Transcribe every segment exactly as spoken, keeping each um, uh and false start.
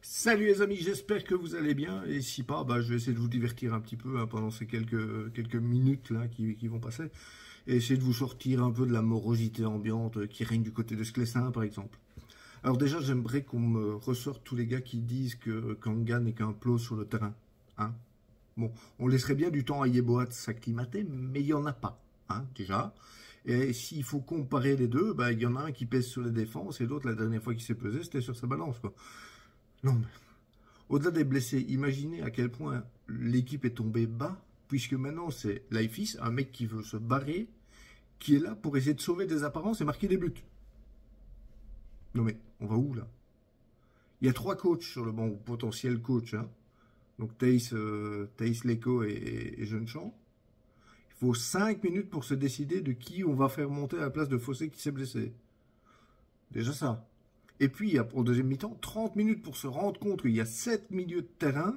Salut les amis, j'espère que vous allez bien, et si pas, bah, je vais essayer de vous divertir un petit peu hein, pendant ces quelques, quelques minutes là qui, qui vont passer, et essayer de vous sortir un peu de la morosité ambiante qui règne du côté de Sclessin par exemple. Alors déjà, j'aimerais qu'on me ressorte tous les gars qui disent que Kanga n'est qu'un plot sur le terrain. Hein, bon, on laisserait bien du temps à Yeboah de s'acclimater, mais il n'y en a pas, hein, déjà. Et s'il faut comparer les deux, bah, il y en a un qui pèse sur les défenses, et l'autre, la dernière fois qu'il s'est pesé, c'était sur sa balance, quoi. Non, mais au-delà des blessés, imaginez à quel point l'équipe est tombée bas, puisque maintenant c'est Leifis, un mec qui veut se barrer, qui est là pour essayer de sauver des apparences et marquer des buts. Non mais, on va où là? Il y a trois coachs sur le banc, ou potentiels coachs, hein. Donc Thaïs, euh, Thaïs Leko et, et, et Jeune-Champ. Il faut cinq minutes pour se décider de qui on va faire monter à la place de Fossé qui s'est blessé. Déjà ça. Et puis, il y a pour deuxième mi-temps, trente minutes pour se rendre compte qu'il y a sept milieux de terrain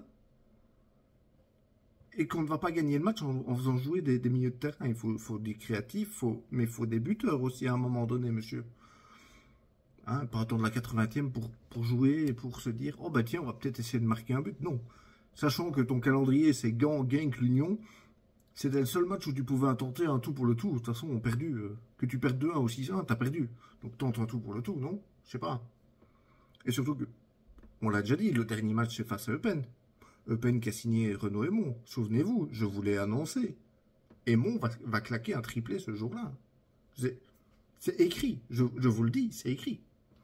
et qu'on ne va pas gagner le match en, en faisant jouer des, des milieux de terrain. Il faut, faut des créatifs, faut, mais il faut des buteurs aussi à un moment donné, monsieur. Hein, pas attendre la quatre-vingtième pour, pour jouer et pour se dire « Oh bah tiens, on va peut-être essayer de marquer un but ». Non. Sachant que ton calendrier, c'est Gand, Genk, l'Union, c'était le seul match où tu pouvais tenter un tout pour le tout. De toute façon, on a perdu. Euh, que tu perdes deux un ou six un, t'as perdu. Donc tente un tout pour le tout, non? Je sais pas. Et surtout que, on l'a déjà dit, le dernier match c'est face à Eupen. Eupen qui a signé Renaud Aymon. Souvenez-vous, je vous l'ai annoncé. Aymon va, va claquer un triplé ce jour-là. C'est écrit, je, je vous le dis, c'est écrit.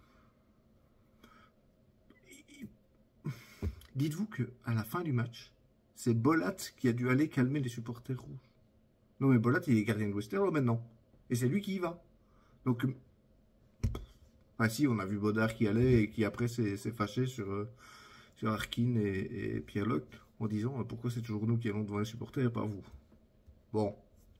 Dites-vous que à la fin du match, c'est Bolat qui a dû aller calmer les supporters rouges. Non mais Bolat, il est gardien de Westerlo maintenant. Et c'est lui qui y va. Donc... Ah si, on a vu Baudard qui allait et qui après s'est fâché sur, euh, sur Harkin et, et Pierre-Loc en disant euh, pourquoi c'est toujours nous qui allons devant les supporters et pas vous. Bon.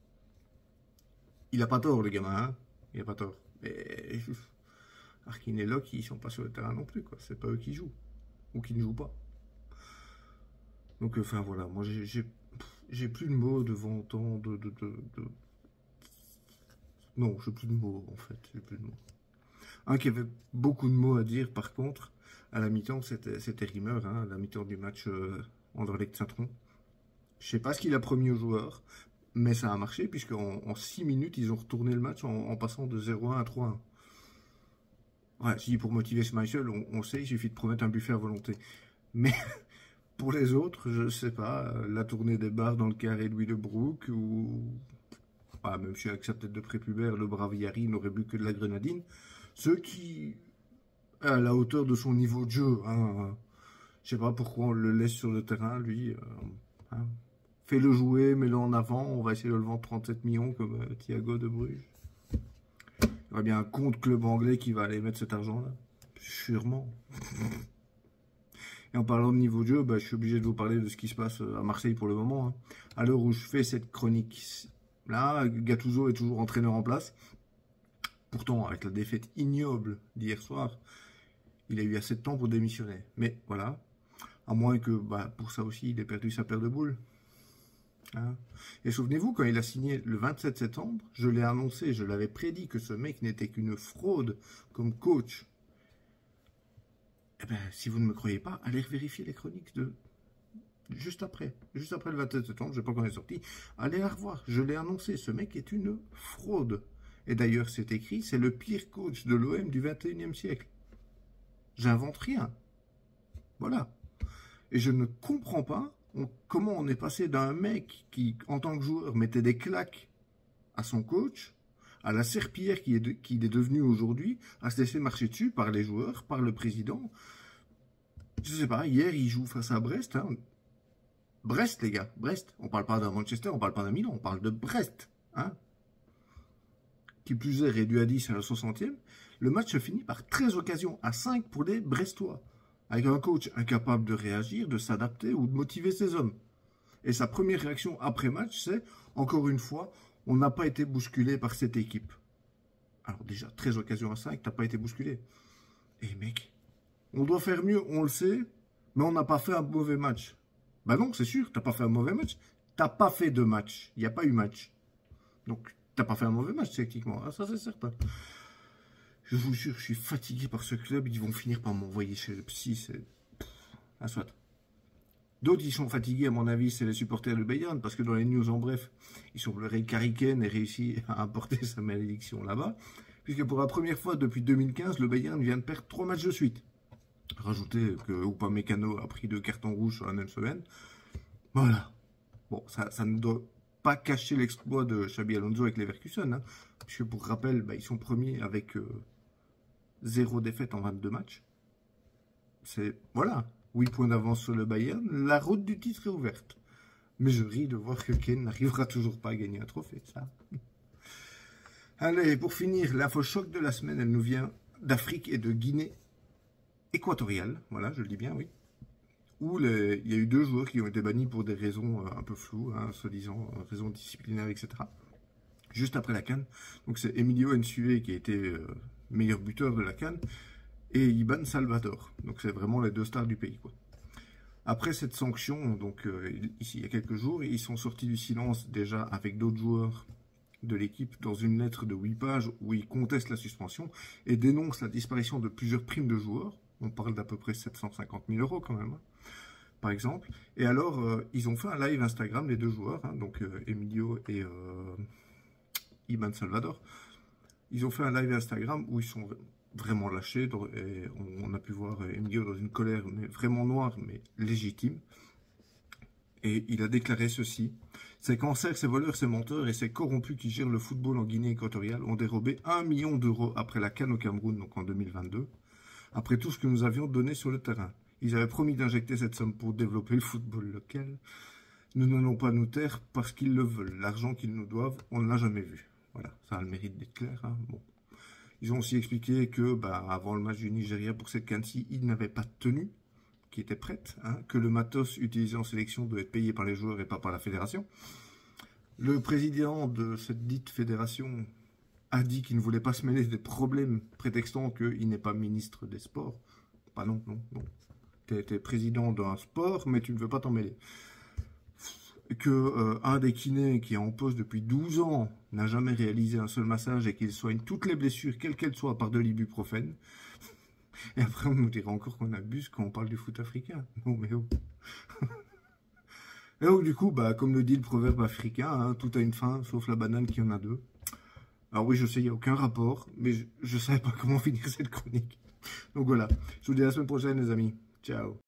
Il a pas tort le gamin, hein. Il a pas tort. Mais Harkin et Locke, ils sont pas sur le terrain non plus, quoi. C'est pas eux qui jouent. Ou qui ne jouent pas. Donc, enfin euh, voilà, moi j'ai j'ai plus de mots devant tant de, de, de, de... Non, j'ai plus de mots en fait, j'ai plus de mots. Un qui avait beaucoup de mots à dire, par contre, à la mi-temps, c'était Rimmer, hein, à la mi-temps du match euh, Anderlecht-Saint-Tron. Je sais pas ce qu'il a promis aux joueurs, mais ça a marché, puisqu'en en six minutes, ils ont retourné le match en, en passant de zéro un à trois un. Ouais, si pour motiver Schmeichel, on, on sait, il suffit de promettre un buffet à volonté. Mais pour les autres, je sais pas, la tournée des bars dans le carré de Louis de Broek, ou... Ah, même si avec sa tête de prépubère, le brave Yari n'aurait bu que de la grenadine. Ceux qui, à la hauteur de son niveau de jeu, hein, je sais pas pourquoi on le laisse sur le terrain, lui, euh, hein, fais-le jouer, mets-le en avant, on va essayer de le vendre trente-sept millions comme euh, Thiago de Bruges. Il y aura bien un compte club anglais qui va aller mettre cet argent-là, sûrement. Et en parlant de niveau de jeu, bah, je suis obligé de vous parler de ce qui se passe à Marseille pour le moment. Hein. À l'heure où je fais cette chronique, là, Gattuso est toujours entraîneur en place. Pourtant, avec la défaite ignoble d'hier soir, il a eu assez de temps pour démissionner. Mais voilà, à moins que bah, pour ça aussi, il ait perdu sa paire de boules. Hein. Et souvenez-vous, quand il a signé le vingt-sept septembre, je l'ai annoncé, je l'avais prédit que ce mec n'était qu'une fraude comme coach. Eh bien, si vous ne me croyez pas, allez vérifier les chroniques de juste après. Juste après le vingt-sept septembre, je ne sais pas quand il est sorti. Allez la revoir, je l'ai annoncé, ce mec est une fraude. Et d'ailleurs, c'est écrit, c'est le pire coach de l'O M du vingt et unième siècle. J'invente rien. Voilà. Et je ne comprends pas on, comment on est passé d'un mec qui, en tant que joueur, mettait des claques à son coach, à la serpillière qu'il est, qu est devenu aujourd'hui, à se laisser marcher dessus par les joueurs, par le président. Je sais pas, hier, il joue face à Brest. Hein. Brest, les gars, Brest. On parle pas d'un Manchester, on parle pas d'un Milan, on parle de Brest. Hein. Qui plus est réduit à dix à la soixantième, le match se finit par treize occasions à cinq pour les Brestois, avec un coach incapable de réagir, de s'adapter ou de motiver ses hommes. Et sa première réaction après match, c'est, encore une fois, on n'a pas été bousculé par cette équipe. Alors déjà, treize occasions à cinq, t'as pas été bousculé. Et mec, on doit faire mieux, on le sait, mais on n'a pas fait un mauvais match. Bah non, c'est sûr, t'as pas fait un mauvais match, t'as pas fait de match, il n'y a pas eu match. Donc, t'as pas fait un mauvais match, techniquement. Ah, ça, c'est certain. Je vous jure, je suis fatigué par ce club. Ils vont finir par m'envoyer chez le psy. Ah, soit. D'autres, ils sont fatigués, à mon avis, c'est les supporters du Bayern, parce que dans les news en bref, ils sont pleurés qu'Harry et réussi à apporter sa malédiction là-bas, puisque pour la première fois depuis deux mille quinze, le Bayern vient de perdre trois matchs de suite. Rajoutez que Upamecano a pris deux cartons rouges sur la même semaine. Voilà. Bon, ça, ça ne doit pas cacher l'exploit de Xabi Alonso avec Leverkusen, hein, puisque pour rappel, bah, ils sont premiers avec euh, zéro défaite en vingt-deux matchs. C'est, voilà, huit points d'avance sur le Bayern, la route du titre est ouverte. Mais je ris de voir que Kane n'arrivera toujours pas à gagner un trophée, ça. Allez, pour finir, l'info choc de la semaine, elle nous vient d'Afrique et de Guinée équatoriale, voilà, je le dis bien, oui. Où les, il y a eu deux joueurs qui ont été bannis pour des raisons un peu floues, hein, soi-disant raisons disciplinaires, et cetera. Juste après la CAN. Donc c'est Emilio Nsue qui a été euh, meilleur buteur de la CAN et Iban Salvador. Donc c'est vraiment les deux stars du pays, quoi. Après cette sanction, donc euh, ici il y a quelques jours, ils sont sortis du silence déjà avec d'autres joueurs de l'équipe dans une lettre de huit pages où ils contestent la suspension et dénoncent la disparition de plusieurs primes de joueurs. On parle d'à peu près sept cent cinquante mille euros quand même, hein, par exemple. Et alors, euh, ils ont fait un live Instagram, les deux joueurs, hein, donc euh, Emilio et euh, Iban Salvador. Ils ont fait un live Instagram où ils sont vraiment lâchés. Et on a pu voir Emilio dans une colère mais vraiment noire, mais légitime. Et il a déclaré ceci. Ces cancers, ces voleurs, ces menteurs et ces corrompus qui gèrent le football en Guinée équatoriale ont dérobé un million d'euros après la CAN au Cameroun, donc en deux mille vingt-deux. Après tout ce que nous avions donné sur le terrain. Ils avaient promis d'injecter cette somme pour développer le football local. Nous n'allons pas nous taire parce qu'ils le veulent. L'argent qu'ils nous doivent, on ne l'a jamais vu. Voilà, ça a le mérite d'être clair, hein. Bon. Ils ont aussi expliqué que, bah, avant le match du Nigeria pour cette CAN-ci, ils n'avaient pas de tenue qui était prête, hein, que le matos utilisé en sélection doit être payé par les joueurs et pas par la fédération. Le président de cette dite fédération a dit qu'il ne voulait pas se mêler des problèmes, prétextant qu'il n'est pas ministre des sports. Bah non, non, non. Tu es président d'un sport, mais tu ne veux pas t'en mêler. Que euh, un des kinés qui est en poste depuis douze ans n'a jamais réalisé un seul massage et qu'il soigne toutes les blessures, quelles qu'elles soient, par de l'ibuprofène. Et après, on nous dira encore qu'on abuse quand on parle du foot africain. Non, mais oh. Et donc, du coup, bah, comme le dit le proverbe africain, hein, tout a une fin, sauf la banane qui en a deux. Alors oui, je sais, il n'y a aucun rapport, mais je ne savais pas comment finir cette chronique. Donc voilà, je vous dis à la semaine prochaine, les amis. Ciao.